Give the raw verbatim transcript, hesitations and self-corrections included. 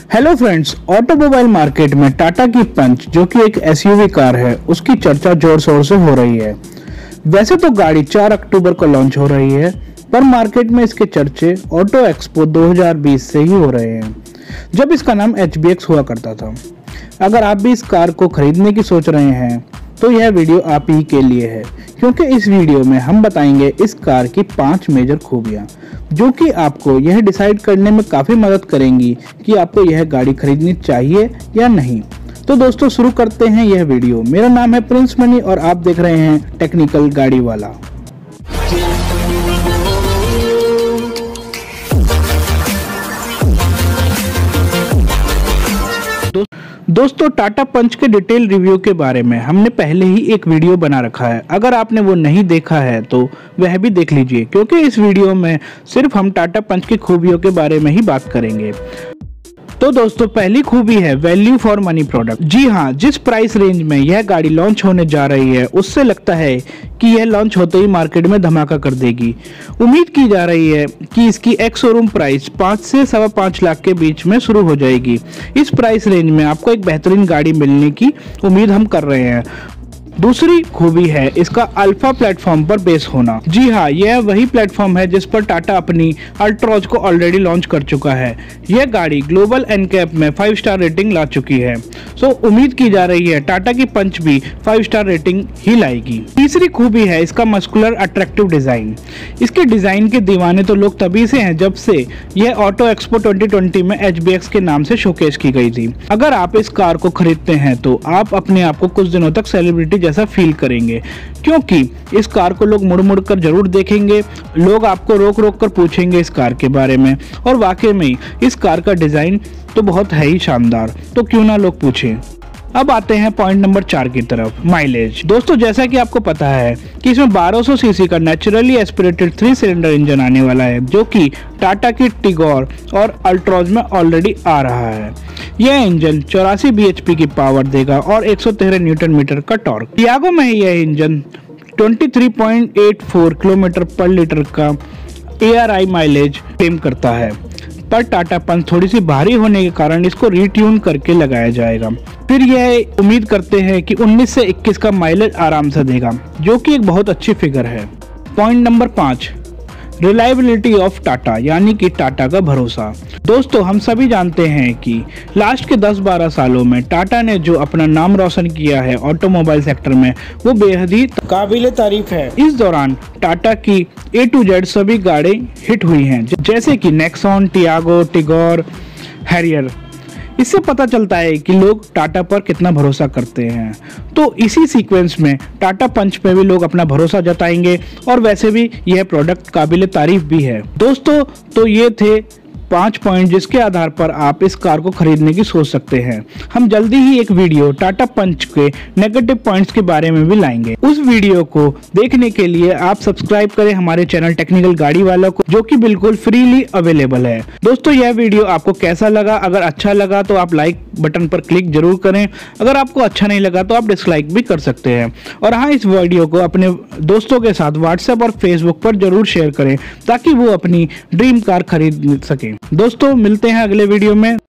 Hello friends, automobile market में टाटा की पंच जो कि एक एसयूवी कार है उसकी चर्चा जोर शोर से हो रही है। वैसे तो गाड़ी चार अक्टूबर को लॉन्च हो रही है, पर मार्केट में इसके चर्चे ऑटो एक्सपो दो हज़ार बीस से ही हो रहे हैं, जब इसका नाम एच बी एक्स हुआ करता था। अगर आप भी इस कार को खरीदने की सोच रहे हैं तो यह वीडियो आप ही के लिए है, क्योंकि इस वीडियो में हम बताएंगे इस कार की पांच मेजर खूबियां जो कि आपको यह डिसाइड करने में काफ़ी मदद करेंगी कि आपको यह गाड़ी खरीदनी चाहिए या नहीं। तो दोस्तों शुरू करते हैं यह वीडियो। मेरा नाम है प्रिंस मनी और आप देख रहे हैं टेक्निकल गाड़ी वाला। दोस्तों, टाटा पंच के डिटेल रिव्यू के बारे में हमने पहले ही एक वीडियो बना रखा है। अगर आपने वो नहीं देखा है तो वह भी देख लीजिए, क्योंकि इस वीडियो में सिर्फ हम टाटा पंच की खूबियों के बारे में ही बात करेंगे। तो दोस्तों, पहली खूबी है वैल्यू फॉर मनी प्रोडक्ट। जी हाँ, जिस प्राइस रेंज में यह गाड़ी लॉन्च होने जा रही है उससे लगता है कि यह लॉन्च होते ही मार्केट में धमाका कर देगी। उम्मीद की जा रही है कि इसकी एक्स शोरूम प्राइस पाँच से सवा पाँच लाख के बीच में शुरू हो जाएगी। इस प्राइस रेंज में आपको एक बेहतरीन गाड़ी मिलने की उम्मीद हम कर रहे हैं। दूसरी खूबी है इसका अल्फा प्लेटफॉर्म पर बेस होना। जी हाँ, यह वही प्लेटफॉर्म है जिस पर टाटा अपनी अल्ट्रॉज को ऑलरेडी लॉन्च कर चुका है। यह गाड़ी ग्लोबल एनकैप में फाइव स्टार रेटिंग ला चुकी है, सो उम्मीद की जा रही है टाटा की पंच भी फाइव स्टार रेटिंग ही लाएगी। तीसरी खूबी है इसका मस्कुलर अट्रैक्टिव डिजाइन। इसके डिजाइन के दीवाने तो लोग तभी से हैं जब से यह ऑटो एक्सपो ट्वेंटी ट्वेंटी में एच बी एक्स के नाम से शोकेस की गई थी। अगर आप इस कार को खरीदते हैं तो आप अपने आप को कुछ दिनों तक सेलिब्रिटी जैसा फील करेंगे, क्योंकि इस कार को लोग मुड़ मुड़ कर जरूर देखेंगे। लोग आपको रोक रोक कर पूछेंगे इस कार के बारे में, और वाकई में इस कार का डिजाइन तो बहुत है ही शानदार, तो क्यों ना लोग पूछें। अब आते हैं पॉइंट नंबर चार की तरफ, माइलेज। दोस्तों, जैसा कि आपको पता है कि इसमें बारह सौ सीसी का naturally aspirated three cylinder engine आने वाला है, जो कि टाटा की टिगोर और अल्ट्रॉज में ऑलरेडी आ रहा है। यह इंजन चौरासी बी एच पी की पावर देगा और एक सौ तेरह न्यूटन मीटर का टॉर्क। टियागो में यह इंजन तेईस पॉइंट आठ चार किलोमीटर पर लीटर का A R I mileage claim करता है, पर टाटा पंच थोड़ी सी भारी होने के कारण इसको रीट्यून करके लगाया जाएगा। फिर यह उम्मीद करते हैं कि उन्नीस से इक्कीस का माइलेज आराम से देगा, जो कि एक बहुत अच्छी फिगर है। पॉइंट नंबर पाँच, रिलायबिलिटी ऑफ टाटा, यानी कि टाटा का भरोसा। दोस्तों, हम सभी जानते हैं कि लास्ट के दस बारह सालों में टाटा ने जो अपना नाम रोशन किया है ऑटोमोबाइल सेक्टर में, वो बेहद ही काबिले तारीफ है। इस दौरान टाटा की ए टू जेड सभी गाड़ी हिट हुई हैं, जैसे कि नेक्सॉन, टियागो, टिगोर, हैरियर। इससे पता चलता है कि लोग टाटा पर कितना भरोसा करते हैं। तो इसी सीक्वेंस में टाटा पंच पे भी लोग अपना भरोसा जताएंगे, और वैसे भी यह प्रोडक्ट काबिले तारीफ भी है। दोस्तों, तो ये थे पांच पॉइंट जिसके आधार पर आप इस कार को खरीदने की सोच सकते हैं। हम जल्दी ही एक वीडियो टाटा पंच के नेगेटिव पॉइंट्स के बारे में भी लाएंगे। उस वीडियो को देखने के लिए आप सब्सक्राइब करें हमारे चैनल टेक्निकल गाड़ी वाला को, जो कि बिल्कुल फ्रीली अवेलेबल है। दोस्तों, यह वीडियो आपको कैसा लगा? अगर अच्छा लगा तो आप लाइक बटन पर क्लिक जरूर करें। अगर आपको अच्छा नहीं लगा तो आप डिसलाइक भी कर सकते हैं। और हाँ, इस वीडियो को अपने दोस्तों के साथ व्हाट्सएप और फेसबुक पर जरूर शेयर करें, ताकि वो अपनी ड्रीम कार खरीद सकें। दोस्तों, मिलते हैं अगले वीडियो में।